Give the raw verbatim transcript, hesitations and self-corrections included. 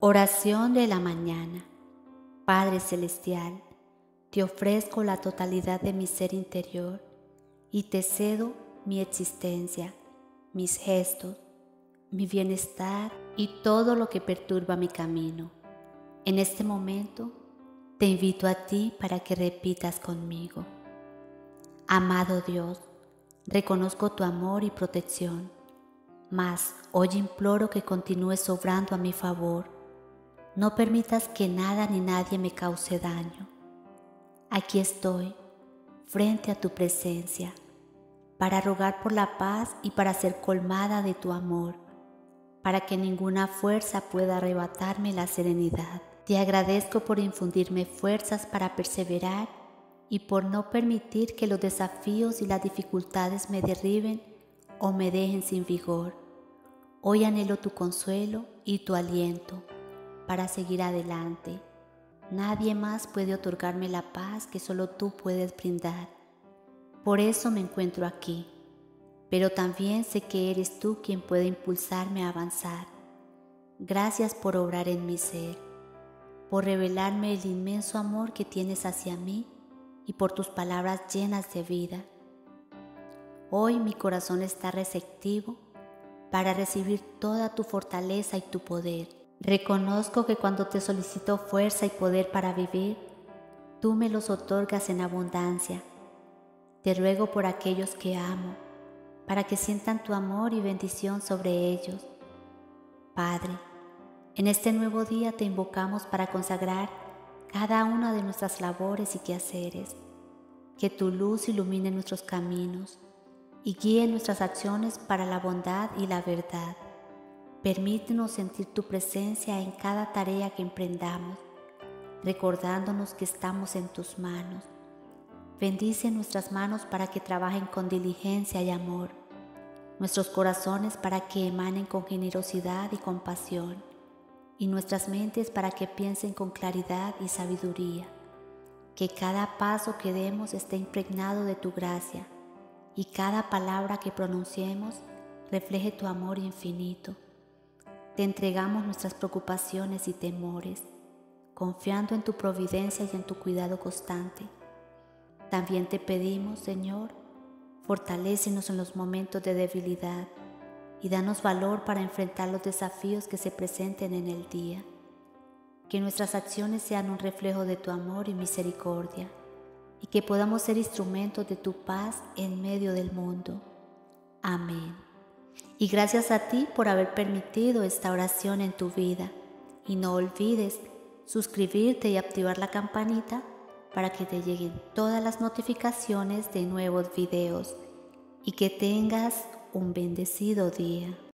Oración de la mañana. Padre Celestial, te ofrezco la totalidad de mi ser interior y te cedo mi existencia, mis gestos, mi bienestar y todo lo que perturba mi camino. En este momento te invito a ti para que repitas conmigo. Amado Dios, reconozco tu amor y protección, mas hoy imploro que continúes obrando a mi favor. No permitas que nada ni nadie me cause daño. Aquí estoy, frente a tu presencia, para rogar por la paz y para ser colmada de tu amor, para que ninguna fuerza pueda arrebatarme la serenidad. Te agradezco por infundirme fuerzas para perseverar y por no permitir que los desafíos y las dificultades me derriben o me dejen sin vigor. Hoy anhelo tu consuelo y tu aliento para seguir adelante. Nadie más puede otorgarme la paz que solo tú puedes brindar. Por eso me encuentro aquí, pero también sé que eres tú quien puede impulsarme a avanzar. Gracias por obrar en mi ser, por revelarme el inmenso amor que tienes hacia mí y por tus palabras llenas de vida. Hoy mi corazón está receptivo para recibir toda tu fortaleza y tu poder. Reconozco que cuando te solicito fuerza y poder para vivir, tú me los otorgas en abundancia. Te ruego por aquellos que amo, para que sientan tu amor y bendición sobre ellos. Padre, en este nuevo día te invocamos para consagrar cada una de nuestras labores y quehaceres. Que tu luz ilumine nuestros caminos y guíe nuestras acciones para la bondad y la verdad. Permítenos sentir tu presencia en cada tarea que emprendamos, recordándonos que estamos en tus manos. Bendice nuestras manos para que trabajen con diligencia y amor, nuestros corazones para que emanen con generosidad y compasión, y nuestras mentes para que piensen con claridad y sabiduría. Que cada paso que demos esté impregnado de tu gracia, y cada palabra que pronunciemos refleje tu amor infinito. Te entregamos nuestras preocupaciones y temores, confiando en tu providencia y en tu cuidado constante. También te pedimos, Señor, fortalécenos en los momentos de debilidad y danos valor para enfrentar los desafíos que se presenten en el día. Que nuestras acciones sean un reflejo de tu amor y misericordia, y que podamos ser instrumentos de tu paz en medio del mundo. Amén. Y gracias a ti por haber permitido esta oración en tu vida. Y no olvides suscribirte y activar la campanita para que te lleguen todas las notificaciones de nuevos videos. Y que tengas un bendecido día.